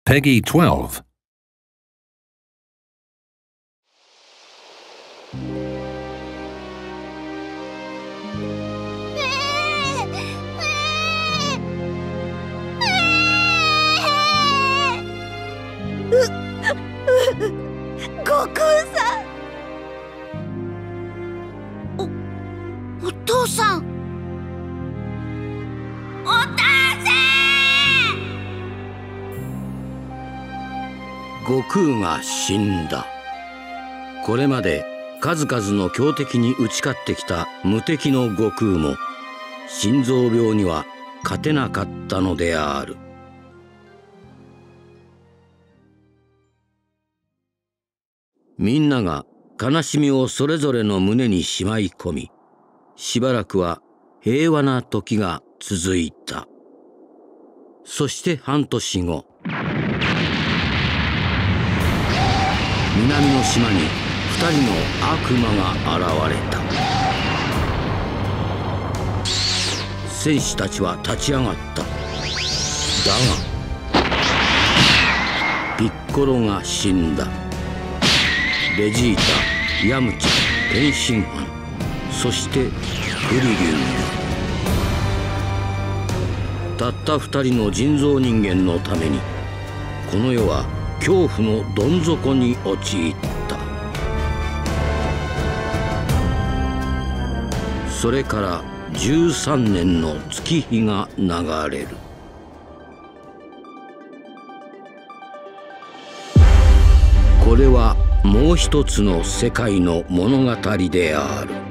Peggy 12. 悟空さん。お父さん。お父さん。 悟空が死んだ。これまで数々の強敵に打ち勝ってきた無敵の悟空も心臓病には勝てなかったのである。みんなが悲しみをそれぞれの胸にしまい込み、しばらくは平和な時が続いた。そして半年後、南の島に2人の悪魔が現れた。戦士たちは立ち上がった。だがピッコロが死んだ。ベジータ、ヤムチャ、天津飯、そしてフリリング。たった2人の人造人間のためにこの世は恐怖のどん底に陥った。それから13年の月日が流れる。これはもう一つの世界の物語である。